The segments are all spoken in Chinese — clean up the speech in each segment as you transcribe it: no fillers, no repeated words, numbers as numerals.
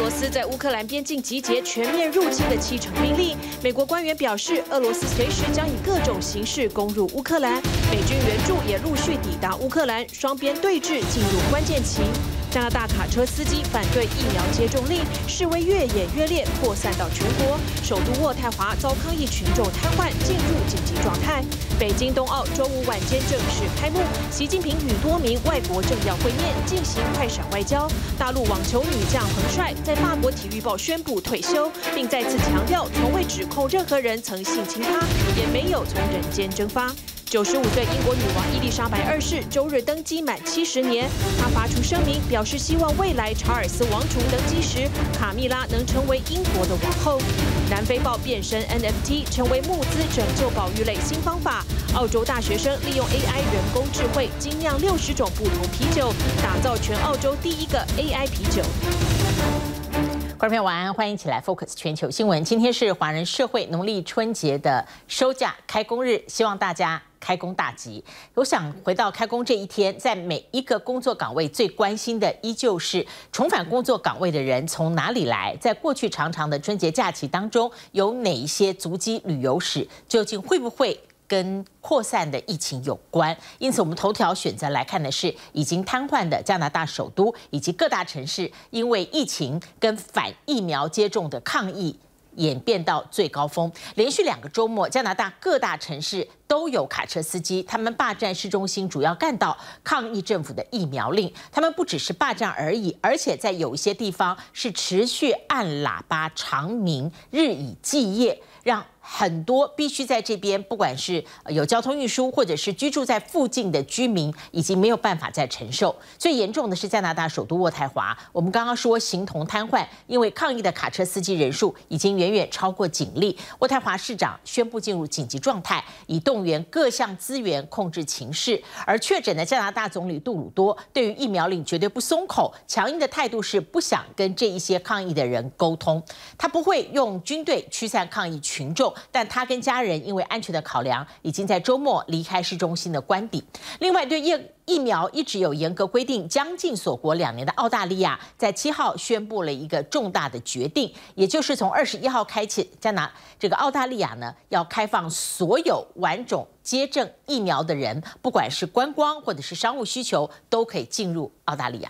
罗斯在乌克兰边境集结全面入侵的7成兵力。美国官员表示，俄罗斯随时将以各种形式攻入乌克兰，美军援助也陆续抵达乌克兰，双边对峙进入关键期。 加拿大卡车司机反对疫苗接种令，示威越演越烈，扩散到全国。首都渥太华遭抗议群众瘫痪，进入紧急状态。北京冬奥周五晚间正式开幕，习近平与多名外国政要会面，进行快闪外交。大陆网球女将彭帅在法国体育报宣布退休，并再次强调从未指控任何人曾性侵她，也没有从人间蒸发。 95岁英国女王伊丽莎白2世周日登基满70年，她发出声明，表示希望未来查尔斯王储登基时，卡蜜拉能成为英国的王后。南非豹变身 NFT 成为募资拯救保育类新方法。澳洲大学生利用 AI 人工智慧精酿60种不同啤酒，打造全澳洲第一个 AI 啤酒。 观众朋友晚安，欢迎一起来 Focus 全球新闻。今天是华人社会农历春节的收假开工日，希望大家开工大吉。我想回到开工这一天，在每一个工作岗位最关心的依旧是重返工作岗位的人从哪里来，在过去长长的春节假期当中，有哪一些足迹旅游史，究竟会不会 跟扩散的疫情有关，因此我们头条选择来看的是已经瘫痪的加拿大首都以及各大城市，因为疫情跟反疫苗接种的抗议演变到最高峰。连续2个周末，加拿大各大城市都有卡车司机，他们霸占市中心，主要干道抗议政府的疫苗令。他们不只是霸占而已，而且在有一些地方是持续按喇叭长鸣，日以继夜，让 很多必须在这边，不管是有交通运输，或者是居住在附近的居民，已经没有办法再承受。最严重的是加拿大首都渥太华，我们刚刚说形同瘫痪，因为抗议的卡车司机人数已经远远超过警力。渥太华市长宣布进入紧急状态，以动员各项资源控制情势。而确诊的加拿大总理杜鲁多对于疫苗令绝对不松口，强硬的态度是不想跟这一些抗议的人沟通，他不会用军队驱散抗议群众。 但他跟家人因为安全的考量，已经在周末离开市中心的官邸。另外，对疫苗一直有严格规定，将近锁国2年的澳大利亚，在7号宣布了一个重大的决定，也就是从21号开始，澳大利亚呢要开放所有完种接种疫苗的人，不管是观光或者是商务需求，都可以进入澳大利亚。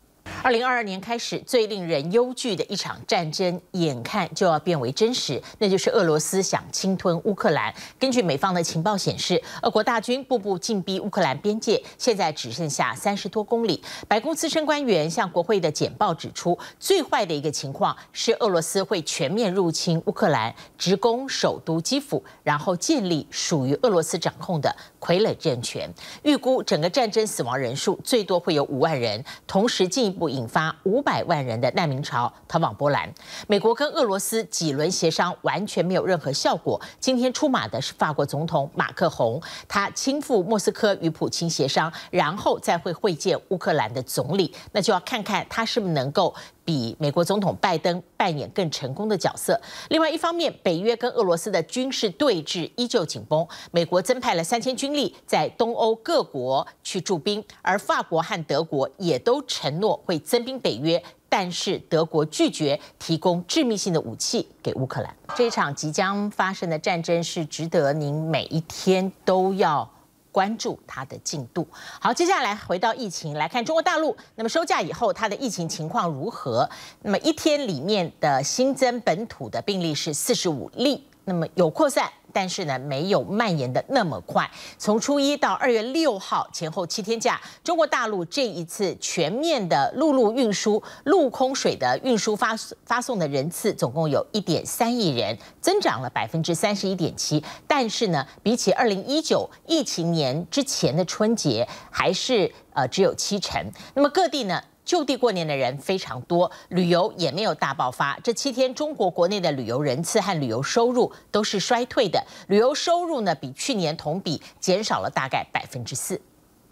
2022年开始，最令人忧惧的一场战争，眼看就要变为真实，那就是俄罗斯想侵吞乌克兰。根据美方的情报显示，俄国大军步步进逼乌克兰边界，现在只剩下30多公里。白宫资深官员向国会的简报指出，最坏的一个情况是俄罗斯会全面入侵乌克兰，直攻首都基辅，然后建立属于俄罗斯掌控的傀儡政权。预估整个战争死亡人数最多会有5万人，同时进一步 引发500万人的难民潮逃往波兰。美国跟俄罗斯几轮协商完全没有任何效果。今天出马的是法国总统马克宏，他亲赴莫斯科与普京协商，然后再会见乌克兰的总理。那就要看看他是不是能够 比美国总统拜登扮演更成功的角色。另外一方面，北约跟俄罗斯的军事对峙依旧紧绷。美国增派了3000军力在东欧各国去驻兵，而法国和德国也都承诺会增兵北约。 但是德国拒绝提供致命性的武器给乌克兰。这场即将发生的战争是值得您每一天都要 关注它的进度。好，接下来回到疫情来看中国大陆。那么收假以后，它的疫情情况如何？那么一天里面的新增本土的病例是45例，那么有扩散，但是呢没有蔓延的那么快。从初一到2月6号前后7天假，中国大陆这一次全面的陆路运输、陆空水的运输发送的人次总共有1.3亿人，增长了31.7%。但是呢，比起2019疫情年之前的春节，还是只有70%。那么各地呢？ 就地过年的人非常多，旅游也没有大爆发。这7天，中国国内的旅游人次和旅游收入都是衰退的。旅游收入呢，比去年同比减少了大概4%。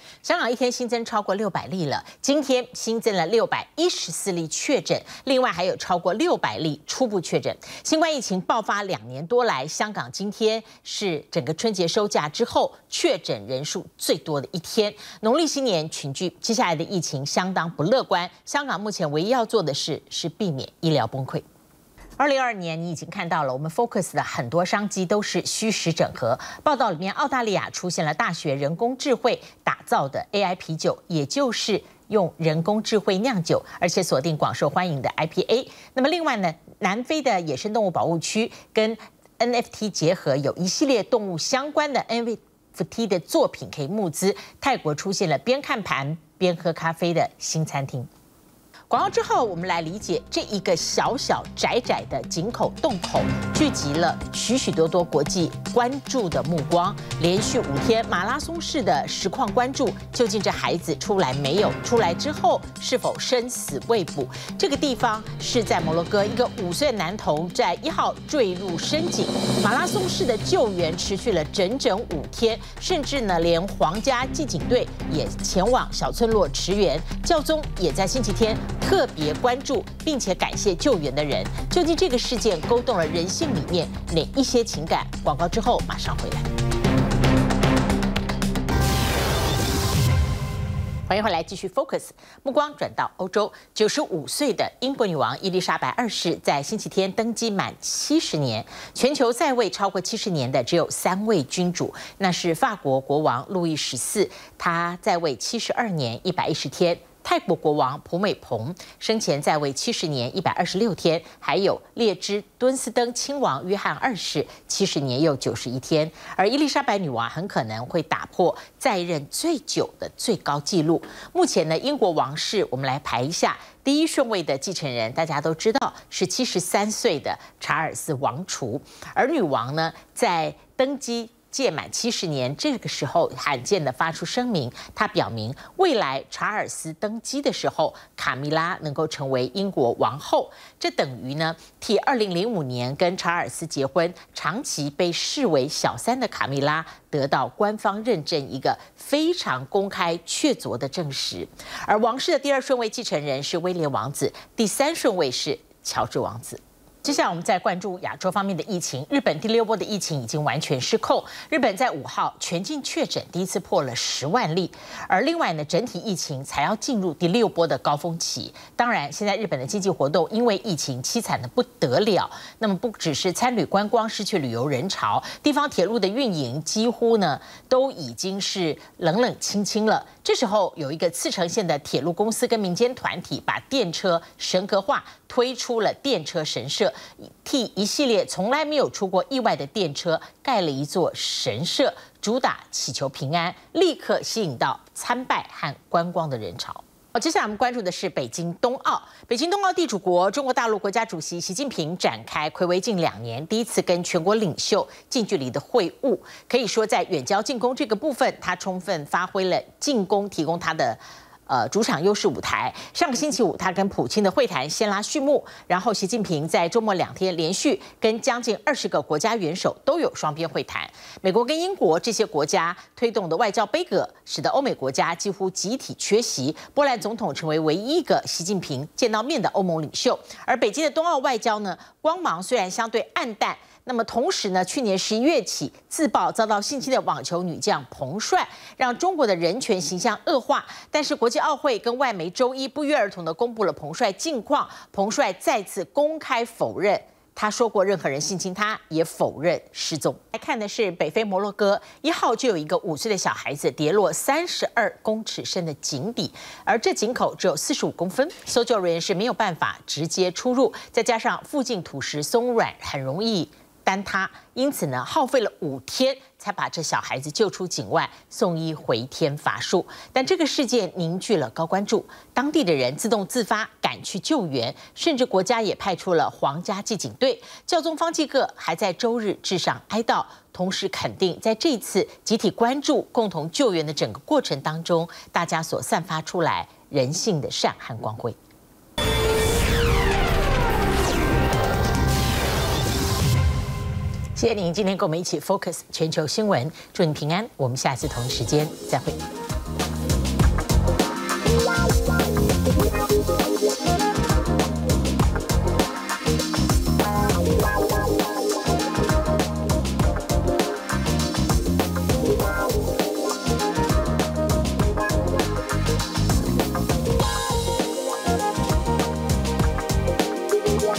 香港一天新增超过600例了，今天新增了614例确诊，另外还有超过600例初步确诊。新冠疫情爆发2年多来，香港今天是整个春节收假之后确诊人数最多的一天。农历新年群聚，接下来的疫情相当不乐观。香港目前唯一要做的事是避免医疗崩溃。2022年，你已经看到了，我们 Focus 的很多商机都是虚实整合。报道里面，澳大利亚出现了大学人工智慧打造的 AI 啤酒，也就是用人工智慧酿酒，而且锁定广受欢迎的 IPA。那么另外呢，南非的野生动物保护区跟 NFT 结合，有一系列动物相关的 NFT 的作品可以募资。泰国出现了边看盘边喝咖啡的新餐厅。广告之后，我们来理解这一个小小窄窄的井口洞口，聚集了许许多多国际关注的目光。连续5天马拉松式的实况关注，究竟这孩子出来没有？出来之后是否生死未卜？这个地方是在摩洛哥，一个5岁男童在1号坠入深井，马拉松式的救援持续了整整5天，甚至呢，连皇家骑警队也前往小村落驰援，教宗也在星期天特别关注并且感谢救援的人。究竟这个事件勾动了人性里面哪一些情感？广告之后马上回来。欢迎回来，继续 Focus。目光转到欧洲，95岁的英国女王伊丽莎白2世在星期天登基满70年。全球在位超过70年的只有3位君主，那是法国国王路易14，他在位72年110天。泰国国王普美蓬生前在位70年126天，还有列支敦斯登亲王约翰2世70年又91天，而伊丽莎白女王很可能会打破在任最久的最高纪录。目前呢，英国王室我们来排一下，第1顺位的继承人大家都知道是73岁的查尔斯王储，而女王呢在登基届满70年，这个时候罕见的发出声明，他表明未来查尔斯登基的时候，卡米拉能够成为英国王后。这等于呢，替2005年跟查尔斯结婚，长期被视为小三的卡米拉得到官方认证，一个非常公开确凿的证实。而王室的第2顺位继承人是威廉王子，第3顺位是乔治王子。接下来我们再关注亚洲方面的疫情。日本第6波的疫情已经完全失控，日本在5号全境确诊第一次破了10万例，而另外呢，整体疫情才要进入第6波的高峰期。当然，现在日本的经济活动因为疫情凄惨的不得了，那么不只是餐旅观光失去旅游人潮，地方铁路的运营几乎呢都已经是冷冷清清了。这时候有一个茨城县的铁路公司跟民间团体把电车神格化，推出了电车神社，替一系列从来没有出过意外的电车盖了一座神社，主打祈求平安，立刻吸引到参拜和观光的人潮。接下来我们关注的是北京冬奥。北京冬奥地主国中国大陆国家主席习近平展开睽违近2年第一次跟全国领袖近距离的会晤，可以说在远交近攻这个部分，他充分发挥了进攻提供他的主场优势舞台。上个星期5，他跟普京的会谈先拉序幕，然后习近平在周末2天连续跟将近20个国家元首都有双边会谈。美国跟英国这些国家推动的外交杯葛，使得欧美国家几乎集体缺席。波兰总统成为唯一一个习近平见到面的欧盟领袖。而北京的冬奥外交呢，光芒虽然相对暗淡。那么同时呢，去年11月起自曝遭到性侵的网球女将彭帅，让中国的人权形象恶化。但是国际奥会跟外媒周一不约而同地公布了彭帅近况，彭帅再次公开否认他说过任何人性侵他，也否认失踪。来看的是北非摩洛哥1号就有一个5岁的小孩子跌落32公尺深的井底，而这井口只有45公分，搜救人员是没有办法直接出入，再加上附近土石松软，很容易坍塌，因此呢，耗费了5天才把这小孩子救出井外，送医回天乏术。但这个事件凝聚了高关注，当地的人自动自发赶去救援，甚至国家也派出了皇家骑警队。教宗方济各还在周日致上哀悼，同时肯定在这次集体关注、共同救援的整个过程当中，大家所散发出来人性的善和光辉。谢谢您今天跟我们一起 Focus 全球新闻，祝你平安，我们下次同一时间再会。